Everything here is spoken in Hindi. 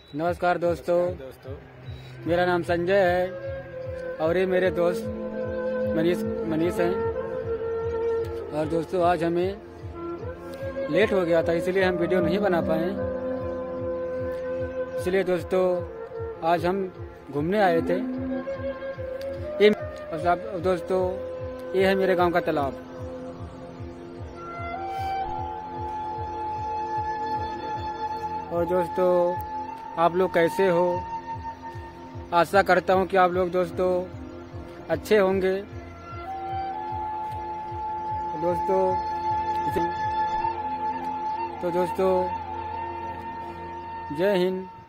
नमस्कार दोस्तों, मेरा नाम संजय है और ये मेरे दोस्त मनीष हैं। और दोस्तों आज हमें लेट हो गया था, इसलिए हम वीडियो नहीं बना पाए। इसलिए दोस्तों आज हम घूमने आए थे। ये दोस्तों ये है मेरे गांव का तालाब। और दोस्तों आप लोग कैसे हो? आशा करता हूं कि आप लोग दोस्तों अच्छे होंगे। तो दोस्तों जय हिंद।